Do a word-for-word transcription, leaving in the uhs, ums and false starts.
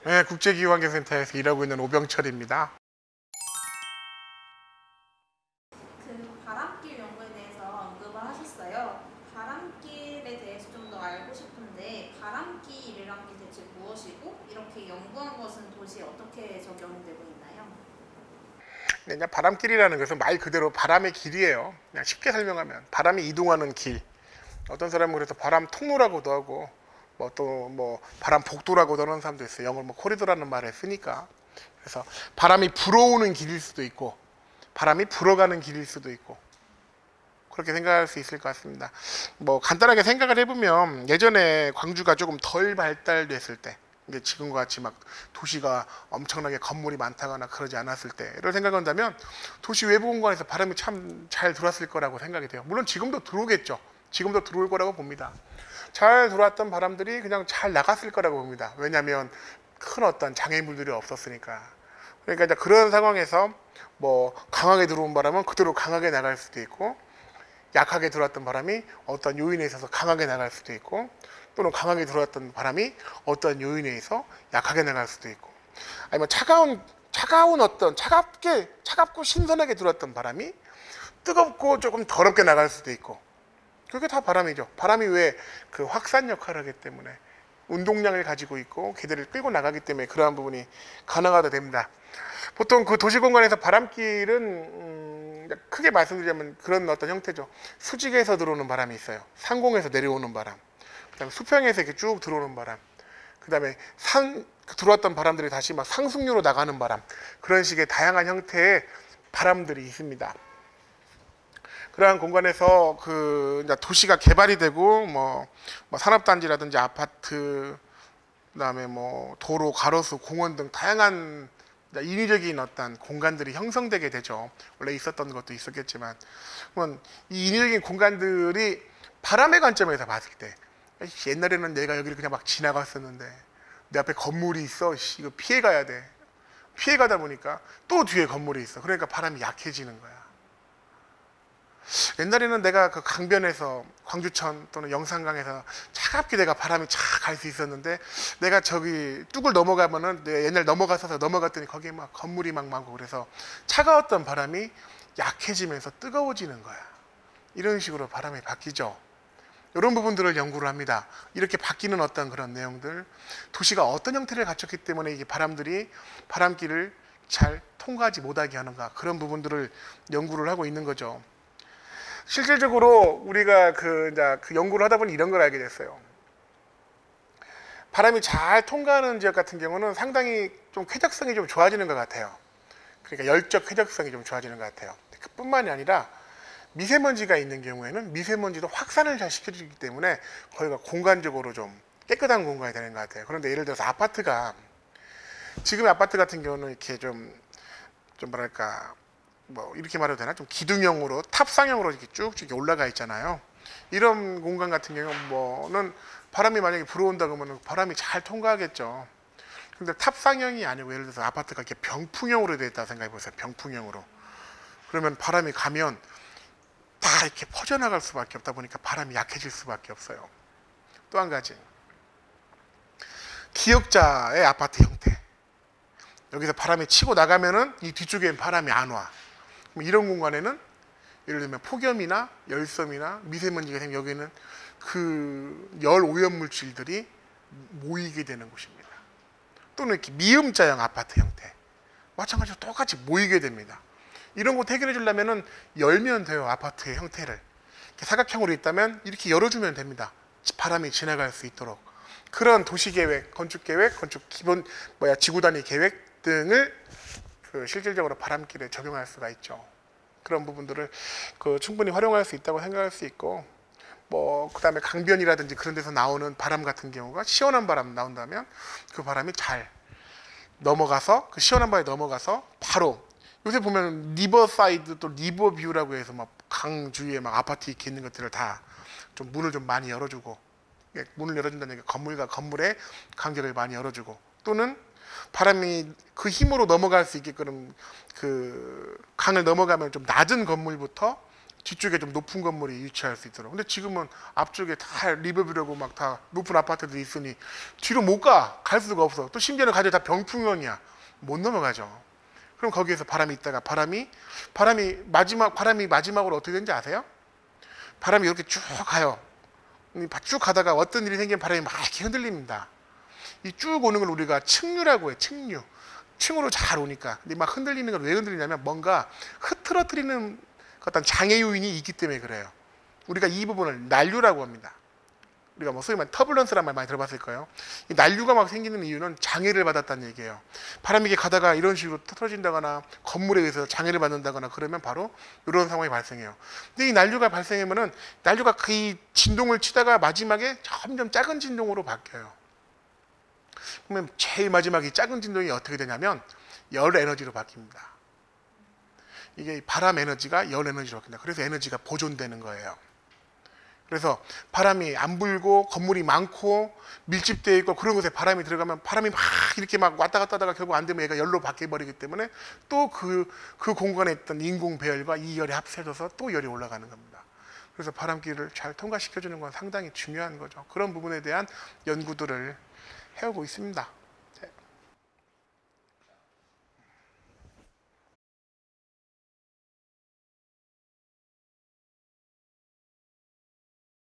네, 국제기후환경센터에서 일하고 있는 오병철입니다. 그 바람길 연구에 대해서 언급을 하셨어요. 바람길에 대해서 좀 더 알고 싶은데 바람길이란 게 대체 무엇이고 이렇게 연구한 것은 도시에 어떻게 적용이 되고 있나요? 네, 그냥 바람길이라는 것은 말 그대로 바람의 길이에요. 그냥 쉽게 설명하면 바람이 이동하는 길. 어떤 사람은 그래서 바람 통로라고도 하고 뭐 또 뭐 바람 복도라고도 하는 사람도 있어요. 영어로 뭐 코리도라는 말을 쓰니까. 그래서 바람이 불어오는 길일 수도 있고 바람이 불어가는 길일 수도 있고 그렇게 생각할 수 있을 것 같습니다. 뭐 간단하게 생각을 해보면 예전에 광주가 조금 덜 발달됐을 때 이게 지금과 같이 막 도시가 엄청나게 건물이 많다거나 그러지 않았을 때를 생각한다면 도시 외부 공간에서 바람이 참 잘 들어왔을 거라고 생각이 돼요. 물론 지금도 들어오겠죠. 지금도 들어올 거라고 봅니다. 잘 들어왔던 바람들이 그냥 잘 나갔을 거라고 봅니다. 왜냐하면 큰 어떤 장애물들이 없었으니까. 그러니까 이제 그런 상황에서 뭐 강하게 들어온 바람은 그대로 강하게 나갈 수도 있고 약하게 들어왔던 바람이 어떤 요인에 있어서 강하게 나갈 수도 있고 또는 강하게 들어왔던 바람이 어떤 요인에 의해서 약하게 나갈 수도 있고 아니면 차가운 차가운 어떤 차갑게 차갑고 신선하게 들어왔던 바람이 뜨겁고 조금 더럽게 나갈 수도 있고 그게 다 바람이죠. 바람이 왜 그 확산 역할을 하기 때문에 운동량을 가지고 있고 기대를 끌고 나가기 때문에 그러한 부분이 가능하다 됩니다. 보통 그 도시 공간에서 바람길은 음, 크게 말씀드리자면 그런 어떤 형태죠. 수직에서 들어오는 바람이 있어요. 상공에서 내려오는 바람, 그다음에 수평에서 이렇게 쭉 들어오는 바람, 그다음에 상 들어왔던 바람들이 다시 막 상승류로 나가는 바람, 그런 식의 다양한 형태의 바람들이 있습니다. 그러한 공간에서 그 이제 도시가 개발이 되고 뭐, 뭐 산업단지라든지 아파트, 그다음에 뭐 도로, 가로수, 공원 등 다양한 인위적인 어떤 공간들이 형성되게 되죠. 원래 있었던 것도 있었겠지만, 그러면 이 인위적인 공간들이 바람의 관점에서 봤을 때, 옛날에는 내가 여기를 그냥 막 지나갔었는데 내 앞에 건물이 있어, 이거 피해 가야 돼. 피해 가다 보니까 또 뒤에 건물이 있어. 그러니까 바람이 약해지는 거야. 옛날에는 내가 그 강변에서 광주천 또는 영산강에서 차갑게 내가 바람이 착 갈 수 있었는데 내가 저기 뚝을 넘어가면은 내가 옛날 넘어가서 넘어갔더니 거기에 막 건물이 막 많고 그래서 차가웠던 바람이 약해지면서 뜨거워지는 거야. 이런 식으로 바람이 바뀌죠. 이런 부분들을 연구를 합니다. 이렇게 바뀌는 어떤 그런 내용들, 도시가 어떤 형태를 갖췄기 때문에 이게 바람들이 바람길을 잘 통과하지 못하게 하는가, 그런 부분들을 연구를 하고 있는 거죠. 실질적으로 우리가 그, 이제 그 연구를 하다 보니 이런 걸 알게 됐어요. 바람이 잘 통과하는 지역 같은 경우는 상당히 좀 쾌적성이 좀 좋아지는 것 같아요. 그러니까 열적 쾌적성이 좀 좋아지는 것 같아요. 그뿐만이 아니라 미세먼지가 있는 경우에는 미세먼지도 확산을 잘 시켜주기 때문에 거기가 공간적으로 좀 깨끗한 공간이 되는 것 같아요. 그런데 예를 들어서 아파트가, 지금 아파트 같은 경우는 이렇게 좀, 좀 뭐랄까, 뭐 이렇게 말해도 되나? 좀 기둥형으로 탑상형으로 이렇게 쭉쭉 올라가 있잖아요. 이런 공간 같은 경우는 바람이 만약에 불어온다 그러면 바람이 잘 통과하겠죠. 근데 탑상형이 아니고 예를 들어서 아파트가 이렇게 병풍형으로 되어 있다고 생각해 보세요. 병풍형으로. 그러면 바람이 가면 다 이렇게 퍼져나갈 수밖에 없다 보니까 바람이 약해질 수밖에 없어요. 또 한 가지, 기역자의 아파트 형태. 여기서 바람이 치고 나가면은 이 뒤쪽엔 바람이 안 와. 이런 공간에는 예를 들면 폭염이나 열섬이나 미세먼지가 생기면 여기는 그 열 오염 물질들이 모이게 되는 곳입니다. 또는 이렇게 미음자형 아파트 형태, 마찬가지로 똑같이 모이게 됩니다. 이런 곳 해결해 주려면은 열면 돼요. 아파트의 형태를 이렇게 사각형으로 있다면 이렇게 열어주면 됩니다. 바람이 지나갈 수 있도록. 그런 도시계획, 건축계획, 건축 기본 뭐야 지구단위 계획 등을 그 실질적으로 바람길에 적용할 수가 있죠. 그런 부분들을 그 충분히 활용할 수 있다고 생각할 수 있고, 뭐 그다음에 강변이라든지 그런 데서 나오는 바람 같은 경우가 시원한 바람 나온다면 그 바람이 잘 넘어가서 그 시원한 바람이 넘어가서 바로, 요새 보면 리버사이드 또 리버뷰라고 해서 막 강 주위에 막 아파트 이렇게 있는 것들을 다 좀 문을 좀 많이 열어주고, 문을 열어준다는 게 건물과 건물의 간격을 많이 열어주고, 또는 바람이 그 힘으로 넘어갈 수 있게끔 그 강을 넘어가면 좀 낮은 건물부터 뒤쪽에 좀 높은 건물이 위치할 수 있도록. 근데 지금은 앞쪽에 다 리버비라고 막 다 높은 아파트들이 있으니 뒤로 못 가. 갈 수가 없어. 또 심지어는 가지고 다 병풍형이야. 못 넘어가죠. 그럼 거기에서 바람이 있다가 바람이 바람이 마지막 바람이 마지막으로 어떻게 되는지 아세요? 바람이 이렇게 쭉 가요. 쭉 가다가 어떤 일이 생기면 바람이 막 이렇게 흔들립니다. 이 쭉 오는 걸 우리가 층류라고 해요. 층류. 층으로 잘 오니까. 근데 막 흔들리는 걸 왜 흔들리냐면 뭔가 흐트러뜨리는 어떤 장애 요인이 있기 때문에 그래요. 우리가 이 부분을 난류라고 합니다. 우리가 뭐 소위 말해 터뷸런스란 말 많이 들어봤을 거예요. 이 난류가 막 생기는 이유는 장애를 받았다는 얘기예요. 바람이 이렇게 가다가 이런 식으로 터트러진다거나 건물에 의해서 장애를 받는다거나 그러면 바로 이런 상황이 발생해요. 근데 이 난류가 발생하면은 난류가 그 진동을 치다가 마지막에 점점 작은 진동으로 바뀌어요. 그러면 제일 마지막에 작은 진동이 어떻게 되냐면 열 에너지로 바뀝니다. 이게 바람 에너지가 열 에너지로 바뀐다. 그래서 에너지가 보존되는 거예요. 그래서 바람이 안 불고 건물이 많고 밀집되어 있고 그런 곳에 바람이 들어가면 바람이 막 이렇게 막 왔다 갔다 하다가 결국 안 되면 얘가 열로 바뀌어버리기 때문에 또 그 그 공간에 있던 인공 배열과 이 열이 합쳐져서 또 열이 올라가는 겁니다. 그래서 바람길을 잘 통과시켜주는 건 상당히 중요한 거죠. 그런 부분에 대한 연구들을 해오고 있습니다.